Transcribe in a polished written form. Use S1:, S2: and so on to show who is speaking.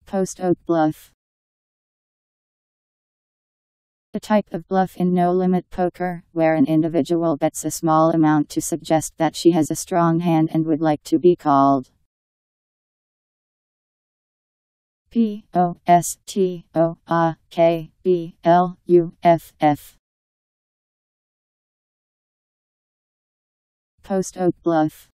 S1: Post-oak bluff. A type of bluff in no-limit poker, where an individual bets a small amount to suggest that she has a strong hand and would like to be called. Postoak bluff. Post-oak bluff.